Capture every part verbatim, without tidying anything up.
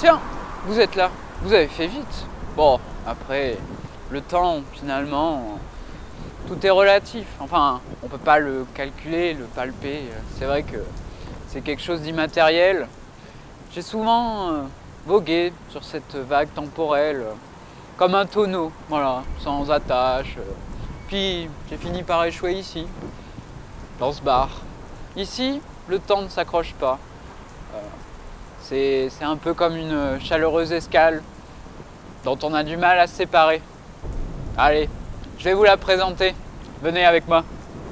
Tiens, vous êtes là. Vous avez fait vite. Bon, après, le temps, finalement, tout est relatif. Enfin, on peut pas le calculer, le palper. C'est vrai que c'est quelque chose d'immatériel. J'ai souvent euh, vogué sur cette vague temporelle, euh, comme un tonneau, voilà, sans attache. euh. Puis j'ai fini par échouer ici, dans ce bar. Ici, le temps ne s'accroche pas. Euh, c'est, c'est un peu comme une chaleureuse escale dont on a du mal à se séparer. Allez, je vais vous la présenter. Venez avec moi.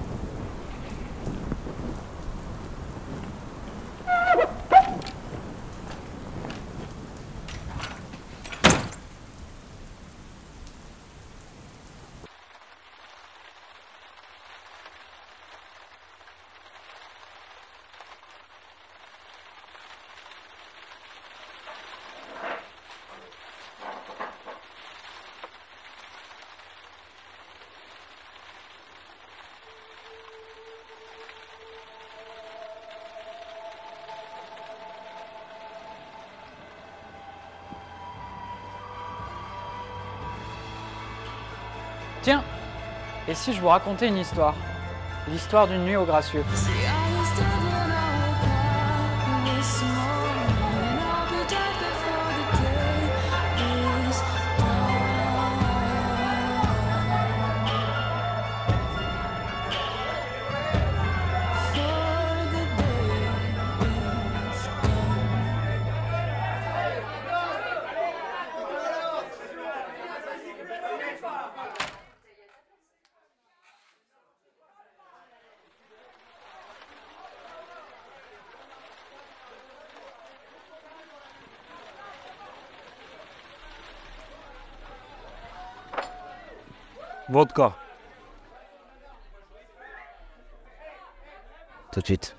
Tiens, et si je vous racontais une histoire? L'histoire d'une nuit au Gracieux. Vodka. Tout de suite.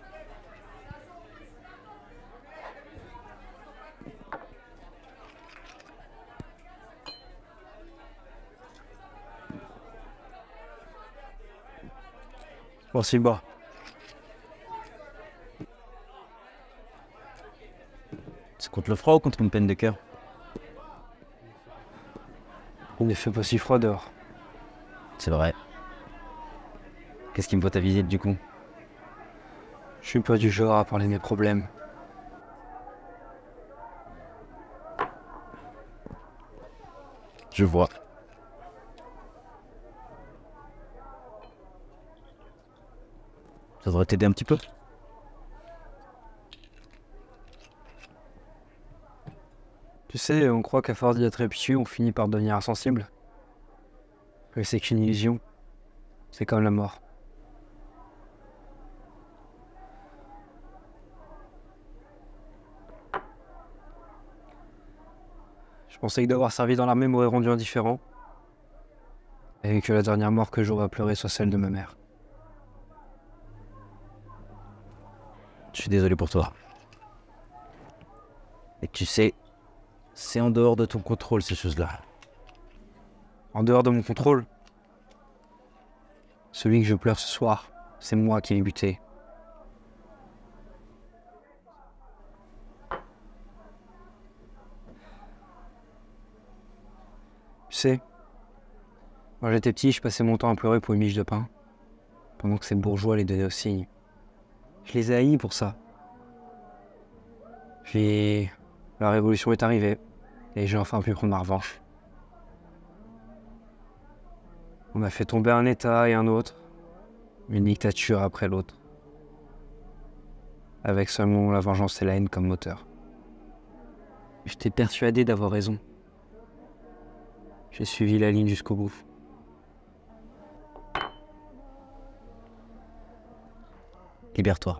Merci, bas. C'est contre le froid ou contre une peine de cœur? Il ne fait pas si froid dehors. C'est vrai. Qu'est-ce qui me vaut ta visite du coup? Je suis pas du genre à parler de mes problèmes. Je vois. Ça devrait t'aider un petit peu. Tu sais, on croit qu'à force d'y être habitué, on finit par devenir insensible. Mais c'est qu'une illusion. C'est comme la mort. Je pensais que d'avoir servi dans l'armée m'aurait rendu indifférent. Et que la dernière mort que j'aurais à pleurer soit celle de ma mère. Je suis désolé pour toi. Et tu sais, c'est en dehors de ton contrôle ces choses-là. En dehors de mon contrôle, celui que je pleure ce soir, c'est moi qui l'ai buté. Tu sais, quand j'étais petit, je passais mon temps à pleurer pour une miche de pain, pendant que ces bourgeois les donnaient au cygne. Je les ai haïs pour ça. Puis, la révolution est arrivée, et j'ai enfin pu prendre ma revanche. On a fait tomber un État et un autre, une dictature après l'autre, avec seulement la vengeance et la haine comme moteur. J'étais persuadé d'avoir raison. J'ai suivi la ligne jusqu'au bout. Libère-toi.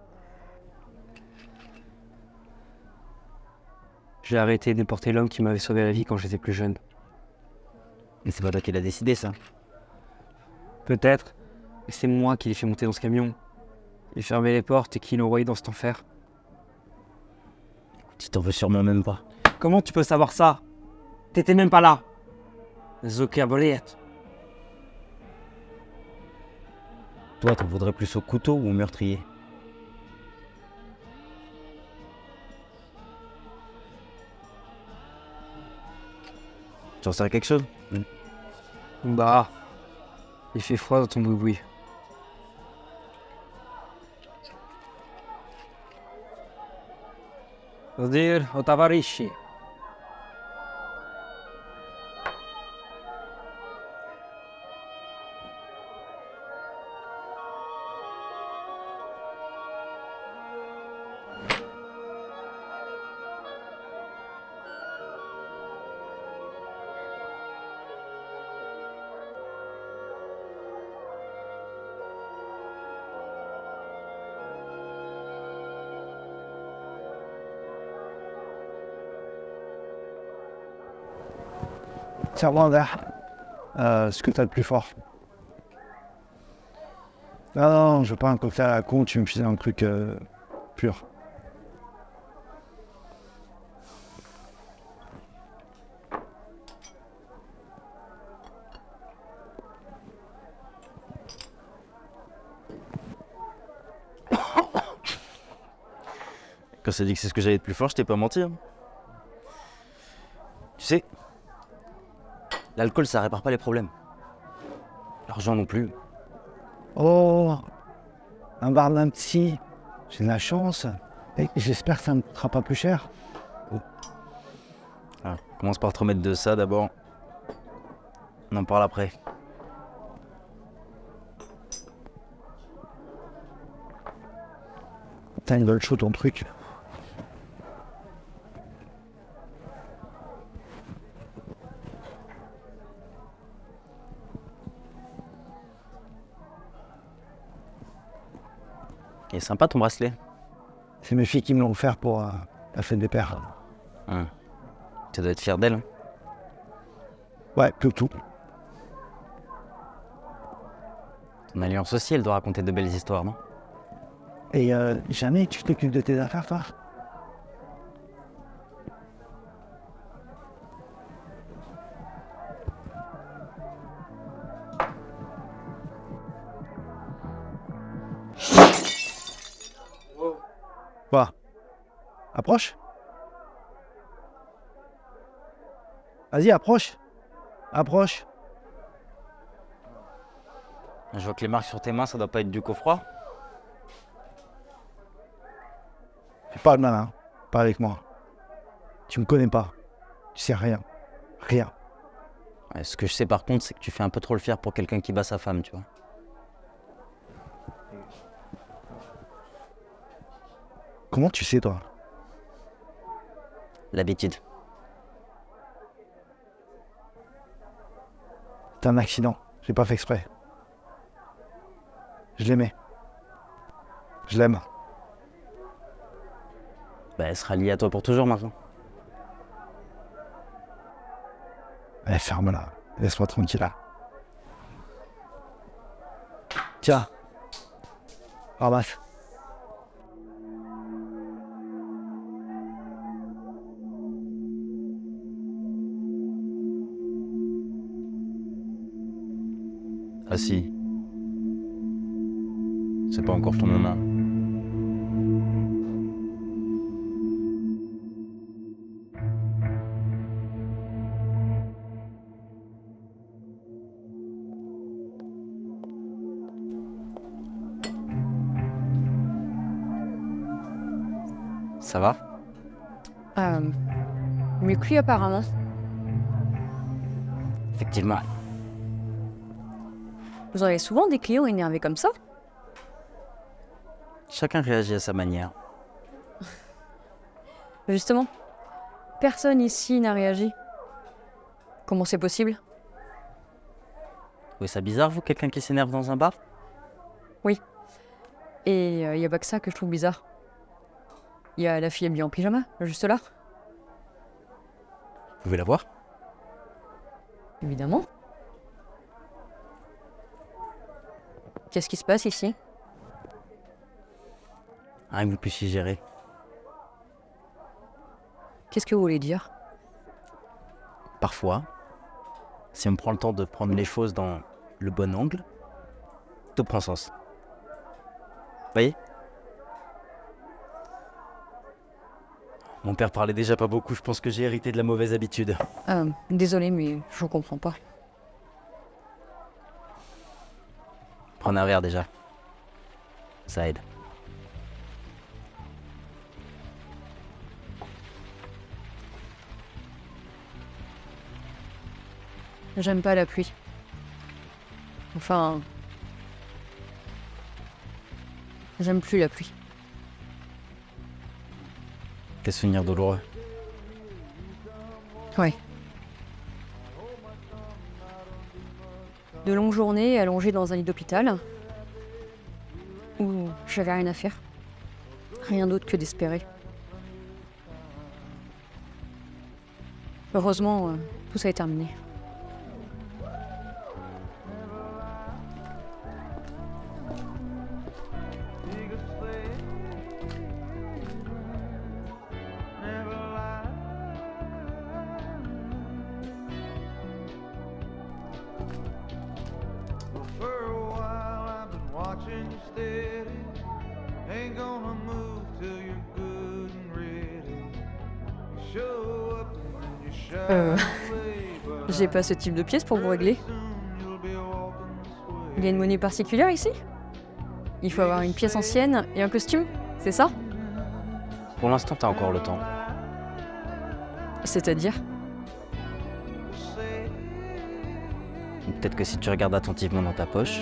J'ai arrêté de porter l'homme qui m'avait sauvé la vie quand j'étais plus jeune. Mais c'est pas toi qui l'as décidé ça. Peut-être, mais c'est moi qui l'ai fait monter dans ce camion. Il a fermé les portes et qui l'a envoyé dans cet enfer. Tu t'en veux sûrement même pas. Comment tu peux savoir ça? T'étais même pas là. Zoker Boliette. Toi, t'en voudrais plus au couteau ou au meurtrier? Tu en sais quelque chose? Bah, il fait froid dans ton boui-boui. Dire au tavarishi. Serre-moi un verre. Euh, ce que t'as de plus fort. Non, non, je veux pas un cocktail à la con, tu veux me filer un truc euh, pur. Quand je t'ai dit que c'est ce que j'avais de plus fort, je t'ai pas menti. Hein. Tu sais, l'alcool ça répare pas les problèmes. L'argent non plus. Oh, un bar d'un petit, j'ai de la chance. Et j'espère que ça me coûtera pas plus cher. Alors, commence par te remettre de ça d'abord. On en parle après. Putain, il doit être chaud ton truc. Il est sympa ton bracelet. C'est mes filles qui me l'ont offert pour euh, la fête des pères. Hum. Tu dois être fier d'elle. Hein. Ouais, que tout. Ton alliance aussi, elle doit raconter de belles histoires, non? Et euh, jamais tu t'occupes de tes affaires, toi? Quoi? Approche? Vas-y, approche. Approche. Je vois que les marques sur tes mains, ça doit pas être du coffroid. Fais pas le malin. Pas avec moi. Tu me connais pas. Tu sais rien. Rien. Ouais, ce que je sais par contre, c'est que tu fais un peu trop le fier pour quelqu'un qui bat sa femme, tu vois. Comment tu sais, toi? L'habitude. C'est un accident. J'ai pas fait exprès. Je l'aimais. Je l'aime. Bah, elle sera liée à toi pour toujours maintenant. Allez, ferme-la. Laisse-moi tranquille là. Tiens. Ramasse. Ah si. C'est pas encore ton moment. Ça va? Euh, mieux que lui apparemment. Effectivement. Vous avez souvent des clients énervés comme ça? Chacun réagit à sa manière. Justement, personne ici n'a réagi. Comment c'est possible? Vous trouvez ça bizarre, vous, quelqu'un qui s'énerve dans un bar? Oui. Et il euh, n'y a pas que ça que je trouve bizarre. Il y a la fille habillée en pyjama, juste là. Vous pouvez la voir? Évidemment. Qu'est-ce qui se passe ici? Rien que vous puissiez gérer. Qu'est-ce que vous voulez dire? Parfois, si on prend le temps de prendre les choses dans le bon angle, tout prend sens. Vous voyez? Mon père parlait déjà pas beaucoup, je pense que j'ai hérité de la mauvaise habitude. Euh, désolé, mais je comprends pas. Prends un verre déjà. Ça aide. J'aime pas la pluie. Enfin... J'aime plus la pluie. Quel souvenir douloureux. Ouais. De longues journées allongées dans un lit d'hôpital, où j'avais rien à faire. Rien d'autre que d'espérer. Heureusement, euh, tout ça est terminé. Euh... J'ai pas ce type de pièce pour vous régler. Il y a une monnaie particulière ici? Il faut avoir une pièce ancienne et un costume, c'est ça? Pour l'instant, t'as encore le temps. C'est-à-dire? Peut-être que si tu regardes attentivement dans ta poche...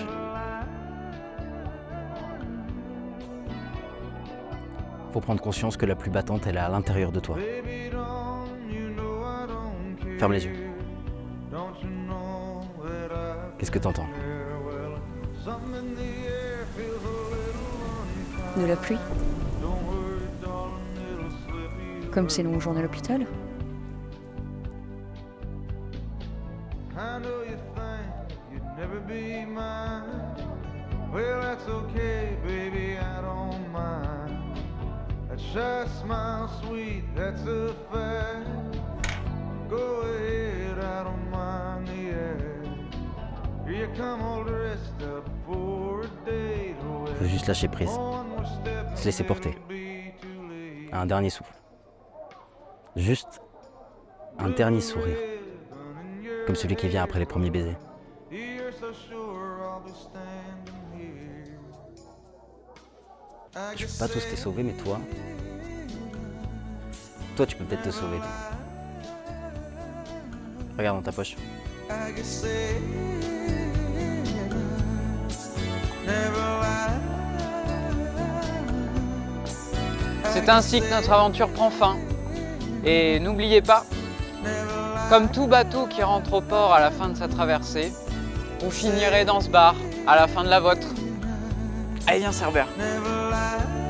Faut prendre conscience que la pluie battante, elle est à l'intérieur de toi. Ferme les yeux. Qu'est-ce que t'entends? De la pluie. Comme ces longues journées à l'hôpital. Faut juste lâcher prise. Se laisser porter. Un dernier souffle. Juste un dernier sourire. Comme celui qui vient après les premiers baisers. Je peux pas tous te sauver, mais toi... Toi, tu peux peut-être te sauver. Regarde dans ta poche. C'est ainsi que notre aventure prend fin. Et n'oubliez pas, comme tout bateau qui rentre au port à la fin de sa traversée, vous finirez dans ce bar à la fin de la vôtre. Allez, viens, Cerbère.